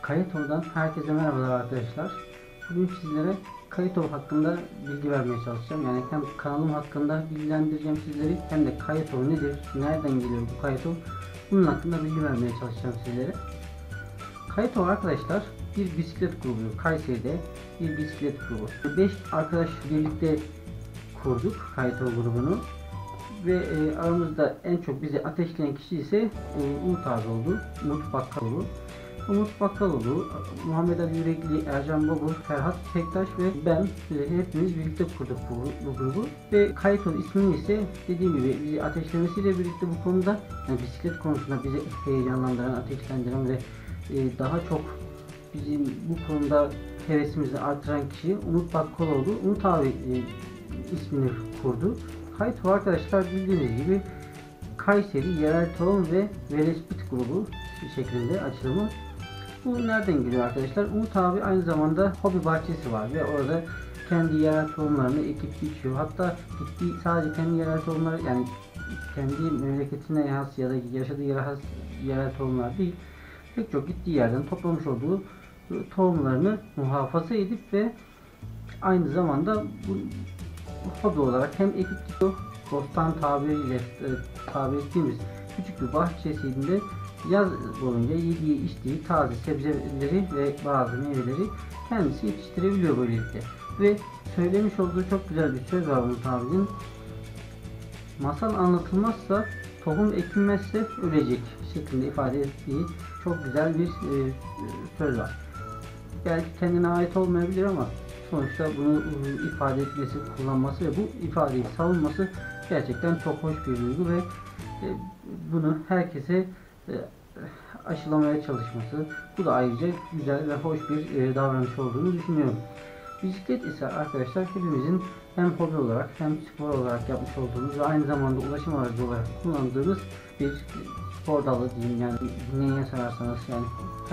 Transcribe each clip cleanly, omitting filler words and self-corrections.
Kayıtov'dan herkese merhabalar arkadaşlar. Bugün sizlere Kayıtov hakkında bilgi vermeye çalışacağım. Yani hem kanalım hakkında bilgilendireceğim sizleri, hem de Kayıtov nedir, nereden geliyor bu Kayıtov, bunun hakkında bilgi vermeye çalışacağım sizlere. Kayıtov arkadaşlar bir bisiklet grubu. Kayseri'de bir bisiklet grubu. 5 arkadaş birlikte kurduk Kayıtov grubunu. Ve aramızda en çok bizi ateşleyen kişi ise Umut abi oldu. Umut Bakkaloğlu. Umut Bakkaloğlu, Muhammed Ali Yürekli, Ercan Babur, Ferhat Tektaş ve ben hepimiz birlikte kurduk bu grubu. Ve Kayıtov ismini ise dediğim gibi bizi ateşlemesiyle birlikte bu konuda, yani bisiklet konusunda bizi heyecanlandıran, ateşlendiren ve daha çok bizim bu konuda hevesimizi artıran kişi Umut Bakkaloğlu. Umut abi ismini kurdu. Kayıtov arkadaşlar bildiğiniz gibi Kayseri Yerel Tohum ve Velespit grubu şeklinde açılımı. Bu nereden geliyor arkadaşlar? Umut abi aynı zamanda hobi bahçesi var ve orada kendi yerel tohumlarını ekip biçiyor. Hatta gittiği sadece kendi yerel tohumları, yani kendi memleketine has ya da yaşadığı yere has yerel tohumlar değil, pek çok gittiği yerden toplamış olduğu tohumlarını muhafaza edip ve aynı zamanda bu hobi olarak hem ekip dikiyor, bostan tabiriyle tabir ettiğimiz küçük bir bahçesinde yaz boyunca yediği içtiği taze sebzeleri ve bazı meyveleri kendisi yetiştirebiliyor böylelikle. Ve söylemiş olduğu çok güzel bir söz var Umut abinin. Masal anlatılmazsa, tohum ekilmezse ölecek şeklinde ifade ettiği çok güzel bir söz var. Belki kendine ait olmayabilir ama sonuçta bunu ifade etmesi, kullanması ve bu ifadeyi savunması gerçekten çok hoş bir duygu ve bunu herkese aşılamaya çalışması, bu da ayrıca güzel ve hoş bir davranış olduğunu düşünüyorum. Bisiklet ise arkadaşlar hepimizin hem hobi olarak hem spor olarak yapmış olduğumuz ve aynı zamanda ulaşım aracı olarak kullandığımız bir spor dalı diyeyim, yani neye sorarsanız, yani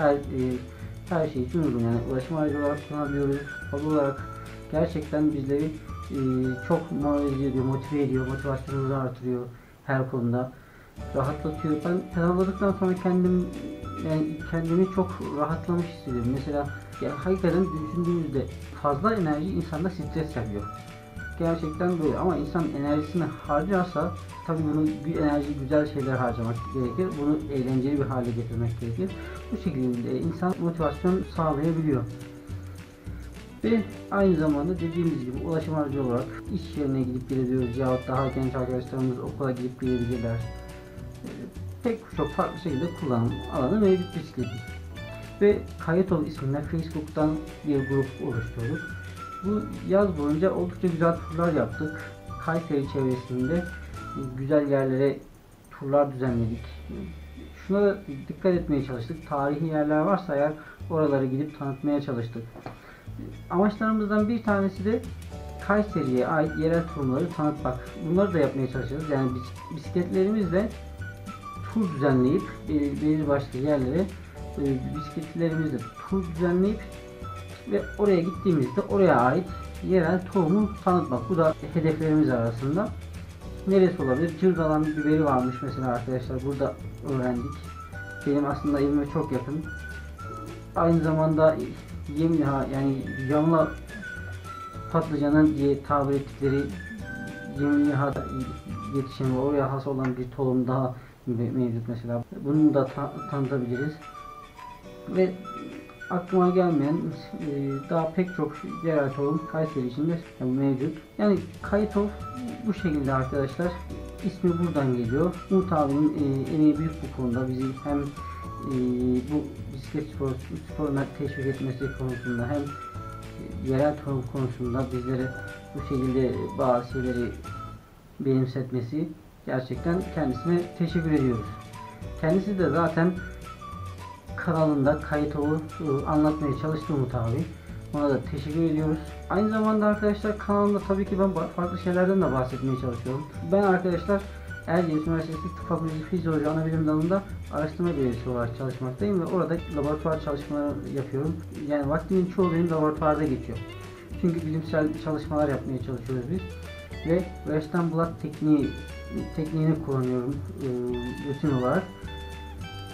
her şey için uygun. Yani ulaşım aracı olarak kullanabiliyoruz. Hobi olarak gerçekten bizleri çok motive ediyor, motivasyonumuzu artırıyor her konuda. Rahatlatıyor. Ben pedalladıktan sonra kendimi çok rahatlamış hissediyorum. Mesela hakikaten düşündüğümüzde fazla enerji insanda stres yapıyor. Gerçekten böyle, ama insan enerjisini harcarsa tabii bunu bir enerji güzel şeyler harcamak gerekir. Bunu eğlenceli bir hale getirmek gerekir. Bu şekilde insan motivasyon sağlayabiliyor. Ve aynı zamanda dediğimiz gibi ulaşım aracı olarak iş yerine gidip gelebiliyoruz yahut daha genç arkadaşlarımız okula gidip gelebilirler. Pek çok farklı şekilde kullanım alanı mevcut bisikletin. Ve Kayıtov isminde Facebook'tan bir grup oluşturduk. Bu yaz boyunca oldukça güzel turlar yaptık. Kayseri çevresinde güzel yerlere turlar düzenledik. Şuna da dikkat etmeye çalıştık. Tarihi yerler varsa eğer oralara gidip tanıtmaya çalıştık. Amaçlarımızdan bir tanesi de Kayseri'ye ait yerel turları tanıtmak. Bunları da yapmaya çalışacağız. Yani bisikletlerimizle tur düzenleyip belirli başlı yerlere bisikletlerimizle tur düzenleyip ve oraya gittiğimizde oraya ait yerel tohumu tanıtmak. Bu da hedeflerimiz arasında. Neresi olabilir? Cırdalan biberi varmış mesela arkadaşlar. Burada öğrendik. Benim aslında evime çok yakın. Aynı zamanda Yemliha, yani yamla patlıcanın diye tabir ettikleri Yemliha'da yetişen ve oraya has olan bir tohum daha mevcut mesela. Bunu da tanıtabiliriz. Ve aklıma gelmeyen daha pek çok yerel tohum Kayseri içinde mevcut. Yani Kayıtov bu şekilde arkadaşlar. İsmi buradan geliyor. Umut abinin emeği büyük bu konuda. Bizi hem bu bisiklet sporuna teşvik etmesi konusunda hem yerel tohum konusunda bizlere bu şekilde bazı şeyleri benimsetmesi, gerçekten kendisine teşekkür ediyoruz. Kendisi de zaten kanalında Kayıtov'u anlatmaya çalıştı Umut abi. Ona da teşekkür ediyoruz. Aynı zamanda arkadaşlar kanalımda tabii ki ben farklı şeylerden de bahsetmeye çalışıyorum. Ben arkadaşlar Erciyes Üniversitesi Tıp Fakültesi Fizyoloji Anabilim Dalı'nda araştırma görevlisi olarak çalışmaktayım ve orada laboratuvar çalışmaları yapıyorum. Yani vaktimin çoğu benim laboratuvarda geçiyor. Çünkü bilimsel çalışmalar yapmaya çalışıyoruz biz. Ve Western Blot tekniğini kullanıyorum rutin olarak.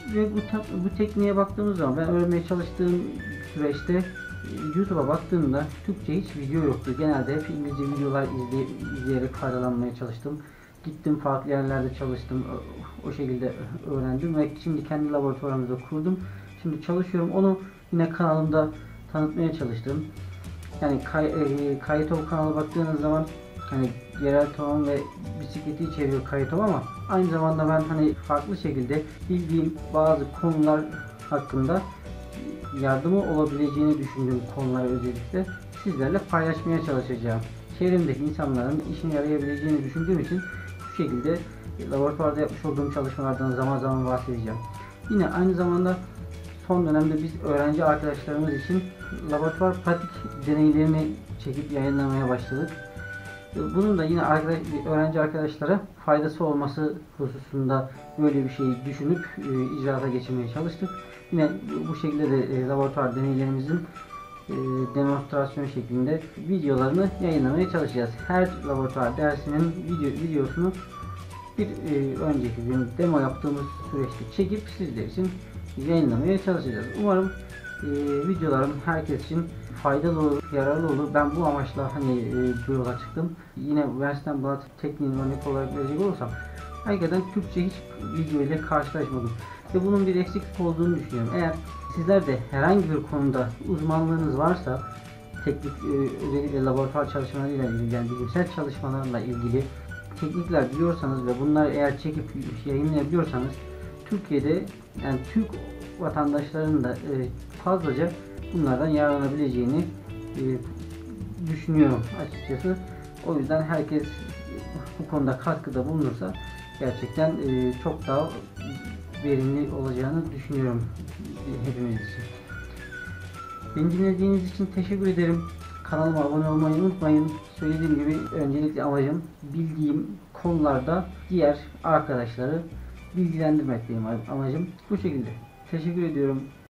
Ve bu tekniğe baktığımız zaman ben öğrenmeye çalıştığım süreçte YouTube'a baktığımda Türkçe hiç video yoktu. Genelde hep İngilizce videolar izleyerek faydalanmaya çalıştım. Gittim farklı yerlerde çalıştım. O şekilde öğrendim ve şimdi kendi laboratuvarımı da kurdum. Şimdi çalışıyorum. Onu yine kanalımda tanıtmaya çalıştım. Yani Kayıtov kanalı baktığınız zaman hani yerel tohum ve bisikleti içeriyor Kayıtov, ama aynı zamanda ben hani farklı şekilde bildiğim bazı konular hakkında yardımı olabileceğini düşündüğüm konuları özellikle sizlerle paylaşmaya çalışacağım. Çevremdeki insanların işine yarayabileceğini düşündüğüm için bu şekilde laboratuvarda yapmış olduğum çalışmalardan zaman zaman bahsedeceğim. Yine aynı zamanda son dönemde biz öğrenci arkadaşlarımız için laboratuvar pratik deneylerini çekip yayınlamaya başladık. Bunun da yine öğrenci arkadaşlara faydası olması hususunda böyle bir şeyi düşünüp icraata geçirmeye çalıştık. Yine bu şekilde de laboratuvar deneylerimizin demonstrasyon şeklinde videolarını yayınlamaya çalışacağız. Her laboratuvar dersinin videosunu bir önceki gün demo yaptığımız süreçte çekip sizler için yayınlamaya çalışacağız. Umarım videolarım herkes için faydalı olur, yararlı olur. Ben bu amaçla bu yola çıktım. Yine Westenblatt tekniğini örnek olarak verecek olursam, hakikaten Türkçe hiç video ile karşılaşmadım ve bunun bir eksiklik olduğunu düşünüyorum. Eğer sizler de herhangi bir konuda uzmanlığınız varsa, teknik özellikle laboratuvar çalışmalarıyla ilgili, yani bilimsel çalışmalarla ilgili teknikler biliyorsanız ve bunları eğer çekip yayınlayabiliyorsanız, Türkiye'de yani Türk vatandaşların da fazlaca bunlardan yararlanabileceğini düşünüyorum açıkçası. O yüzden herkes bu konuda katkıda bulunursa gerçekten çok daha verimli olacağını düşünüyorum hepimiz için. Beni dinlediğiniz için teşekkür ederim. Kanalıma abone olmayı unutmayın. Söylediğim gibi öncelikle amacım bildiğim konularda diğer arkadaşları bilgilendirmek benim amacım. Bu şekilde. Teşekkür ediyorum.